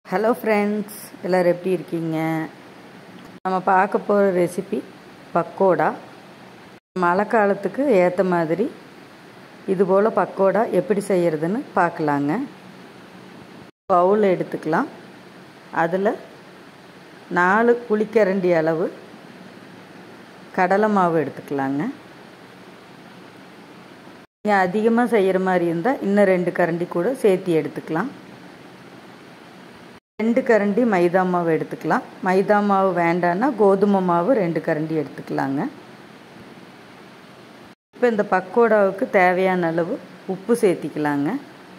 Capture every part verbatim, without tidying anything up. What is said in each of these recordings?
Hello friends, எல்லோரும் எப்படி இருக்கீங்க? நம்ம பார்க்க போகிற ரெசிபி பக்கோடா. மழை காலத்துக்கு ஏற்ற மாதிரி இதுபோல் பக்கோடா எப்படி செய்கிறதுன்னு பார்க்கலாங்க. பவுல் எடுத்துக்கலாம். அதில் நாலு குழிக்கரண்டி அளவு கடலை மாவு எடுத்துக்கலாங்க. நீங்கள் அதிகமாக செய்கிற மாதிரி இருந்தால் இன்னும் ரெண்டு கரண்டி கூட சேர்த்து எடுத்துக்கலாம். ரெண்டு கரண்டி மைதா மாவு எடுத்துக்கலாம். மைதா மாவு வேண்டான்னா கோதுமை மாவு ரெண்டு கரண்டி எடுத்துக்கலாங்க. இப்போ இந்த பக்கோடாவுக்கு தேவையான அளவு உப்பு சேர்த்திக்கலாங்க.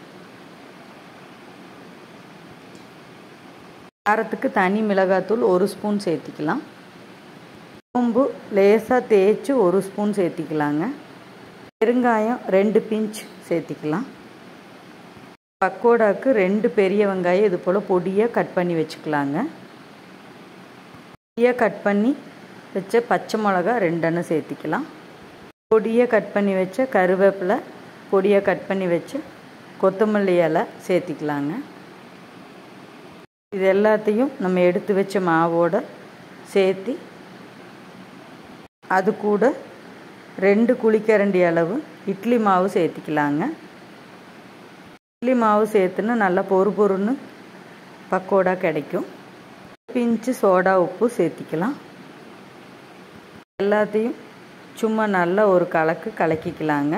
காரத்துக்கு தனி மிளகாத்தூள் ஒரு ஸ்பூன் சேர்த்திக்கலாம். சோம்பு லேசாக தேய்ச்சி ஒரு ஸ்பூன் சேர்த்திக்கலாங்க. பெருங்காயம் ரெண்டு பிஞ்ச் சேர்த்திக்கலாம். பக்கோடாவுக்கு ரெண்டு பெரிய வெங்காயம் இது போல் பொடியாக கட் பண்ணி வச்சுக்கலாங்க. பொடியாக கட் பண்ணி வச்ச பச்சை மிளகா ரெண்டெண்ணு சேர்த்திக்கலாம். பொடியாக கட் பண்ணி வச்ச கருவேப்பிலை, பொடியாக கட் பண்ணி வச்ச கொத்தமல்லி இலை சேர்த்திக்கலாங்க. இது எல்லாத்தையும் நம்ம எடுத்து வச்ச மாவோடு சேர்த்தி அது கூட ரெண்டு குழிக்கரண்டி அளவு இட்லி மாவு சேர்த்திக்கலாங்க. இட்லி மாவு சேர்த்துன்னா நல்லா பொறு பொறுன்னு பக்கோடா கிடைக்கும். பிஞ்சு சோடா உப்பு சேர்த்திக்கலாம். எல்லாத்தையும் சும்மா நல்லா ஒரு கலக்கு கலக்கிக்கலாங்க.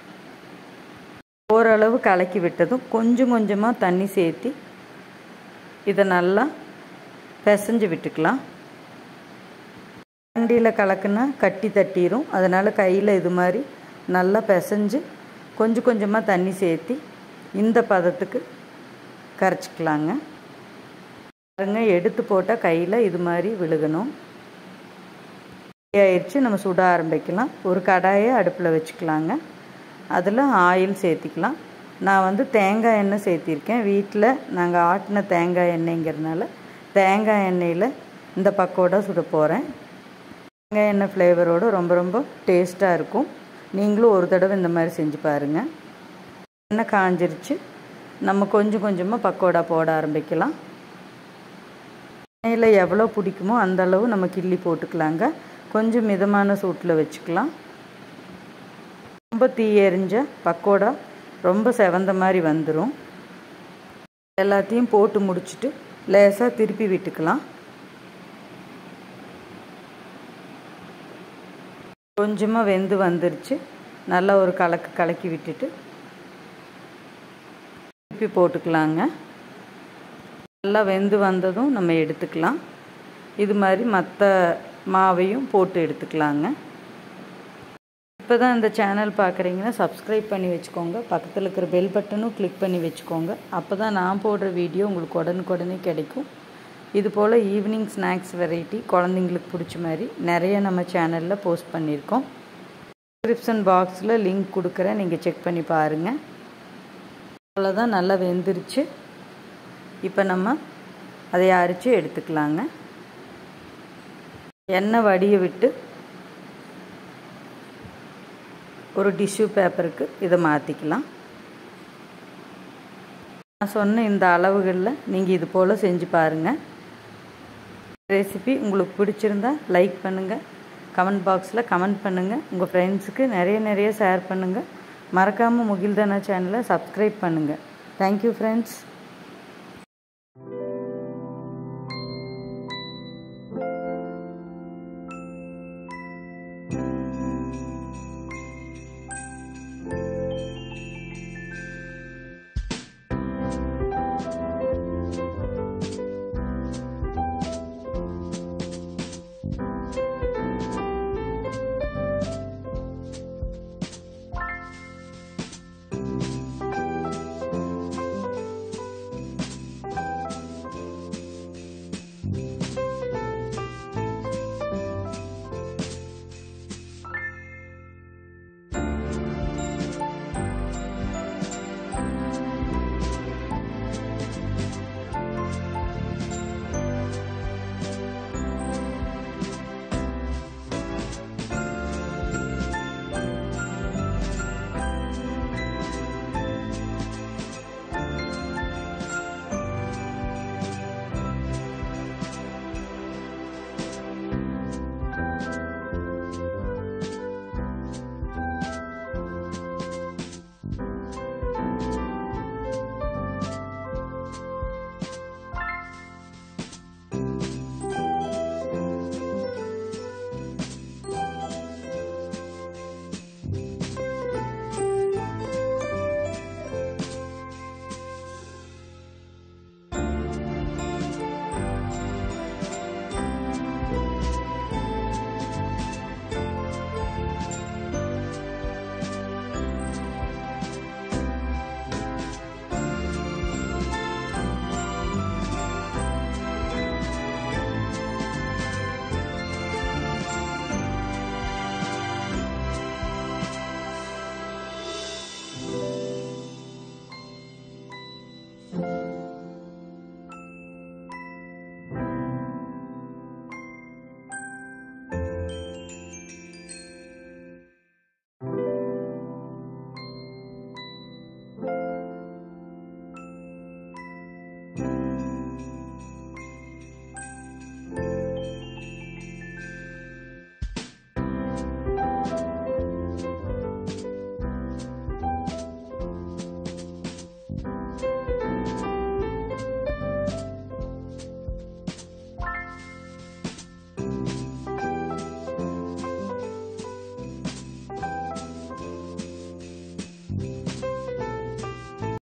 ஓரளவு கலக்கி விட்டதும் கொஞ்சம் கொஞ்சமாக தண்ணி சேர்த்தி இதை நல்லா பிசைஞ்சு விட்டுக்கலாம். வண்டியில் கலக்குனா கட்டி தட்டிடும். அதனால் கையில் இது மாதிரி நல்லா பிசைஞ்சு கொஞ்சம் கொஞ்சமாக தண்ணி சேர்த்தி இந்த பதத்துக்கு கரைச்சிக்கலாங்க. பாருங்க, எடுத்து போட்டால் கையில் இது மாதிரி விழுகணும். ஆயிடுச்சு. நம்ம சுட ஆரம்பிக்கலாம். ஒரு கடாயை அடுப்பில் வச்சுக்கலாங்க. அதில் ஆயில் சேர்த்திக்கலாம். நான் வந்து தேங்காய் எண்ணெய் சேர்த்திருக்கேன். வீட்டில் நாங்கள் ஆட்டின தேங்காய் எண்ணெய்ங்கிறதுனால தேங்காய் எண்ணெயில் இந்த பக்கோடா சுட போகிறேன். தேங்காய் எண்ணெய் ஃப்ளேவரோடு ரொம்ப ரொம்ப டேஸ்ட்டாக இருக்கும். நீங்களும் ஒரு தடவை இந்த மாதிரி செஞ்சு பாருங்கள். எண்ணெய் காஞ்சிருச்சு. நம்ம கொஞ்சம் கொஞ்சமாக பக்கோடா போட ஆரம்பிக்கலாம். எண்ணெயில் எவ்வளோ பிடிக்குமோ அந்தளவு நம்ம கிள்ளி போட்டுக்கலாங்க. கொஞ்சம் மிதமான சூட்டில் வச்சுக்கலாம். ரொம்ப தீ எரிஞ்ச பக்கோடா ரொம்ப செவந்த மாதிரி வந்துடும். எல்லாத்தையும் போட்டு முடிச்சுட்டு லேசாக திருப்பி விட்டுக்கலாம். கொஞ்சமாக வெந்து வந்துருச்சு. நல்லா ஒரு கலக்கு கலக்கி விட்டுட்டு திருப்பி போட்டுக்கலாங்க. நல்லா வெந்து வந்ததும் நம்ம எடுத்துக்கலாம். இது மாதிரி மற்ற மாவையும் போட்டு எடுத்துக்கலாங்க. இப்போ தான் இந்த சேனல் பார்க்குறீங்கன்னா சப்ஸ்கிரைப் பண்ணி வச்சுக்கோங்க. பக்கத்தில் இருக்கிற பெல் பட்டனும் கிளிக் பண்ணி வச்சுக்கோங்க. அப்போ தான் நான் போடுற வீடியோ உங்களுக்கு உடனுக்குடனே கிடைக்கும். இது போல் ஈவினிங் ஸ்நாக்ஸ் வெரைட்டி குழந்தைங்களுக்கு பிடிச்ச மாதிரி நிறைய நம்ம சேனலில் போஸ்ட் பண்ணியிருக்கோம். டிஸ்கிரிப்ஷன் பாக்ஸில் லிங்க் கொடுக்குறேன், நீங்கள் செக் பண்ணி பாருங்கள். அவ்வளோதான், நல்லா வெந்துருச்சு. இப்போ நம்ம அதை அரைச்சி எடுத்துக்கலாங்க. எண்ணெய் வடிய விட்டு ஒரு டிஷ்யூ பேப்பருக்கு இதை மாற்றிக்கலாம். நான் சொன்ன இந்த அளவுகளில் நீங்கள் இது போல் செஞ்சு பாருங்கள். ரெசிபி உங்களுக்கு பிடிச்சிருந்தா லைக் பண்ணுங்கள், கமெண்ட் பாக்ஸில் கமெண்ட் பண்ணுங்கள், உங்கள் ஃப்ரெண்ட்ஸுக்கு நிறைய நிறைய ஷேர் பண்ணுங்கள். மறக்காமல் முகில்தானா சேனலை சப்ஸ்கிரைப் பண்ணுங்கள். Thank you friends.